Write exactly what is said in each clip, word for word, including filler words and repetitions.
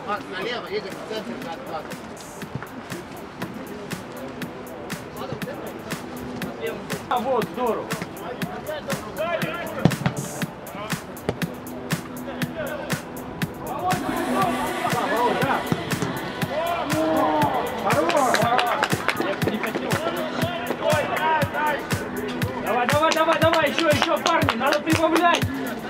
Макс, налево, едем в центр на отхват. А вот, здорово. Давай, давай, давай, давай, еще, еще, парни, надо прибавлять.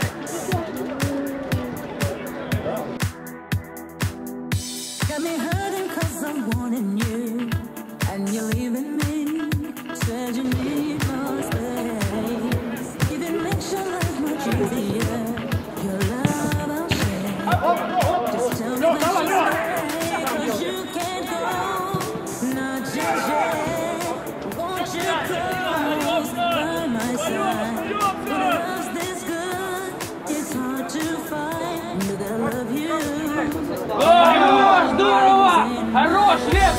Здорово, здорово! Хорош, Лев!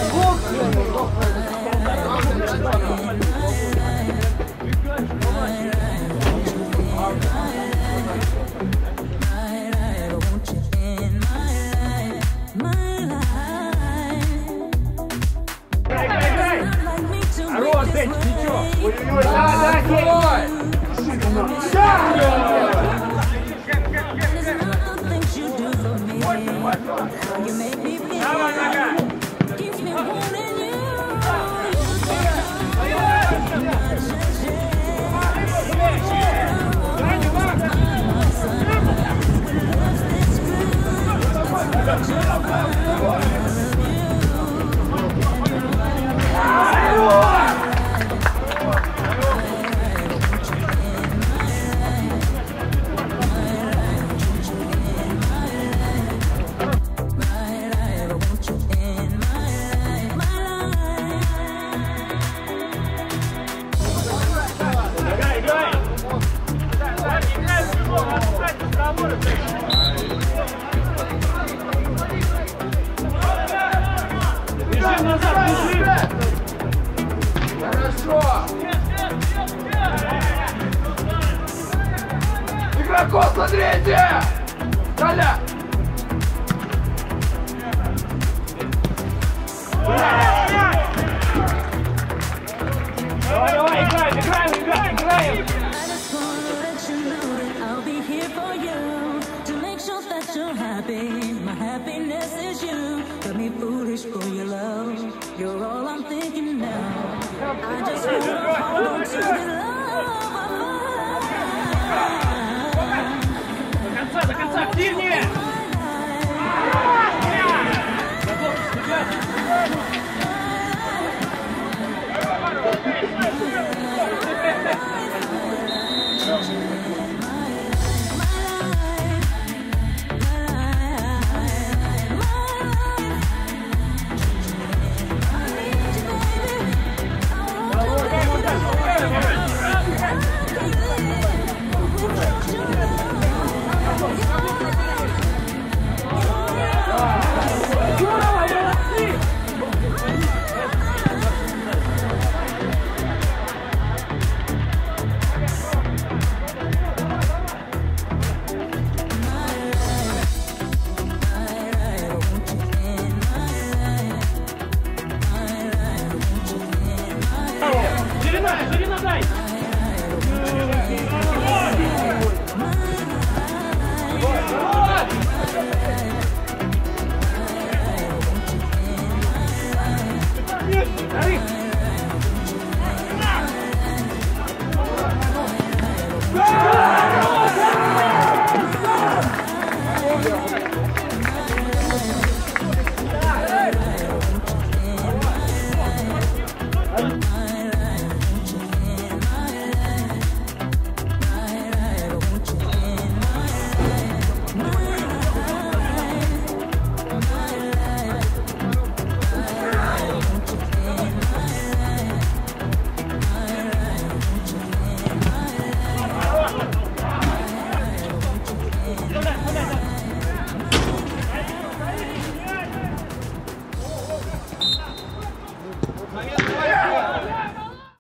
Хорош, Дэнч, ничего! Ой-ой-ой, да, да, давай, нога! Бежим назад, бежим! Хорошо! Игроков смотрите! Коля! Давай, давай, играем, играем, играем, играем! My happiness is you. Got me foolish for your love. You're all I'm thinking now. I just wanna hold on to the love. До конца, до конца, активнее!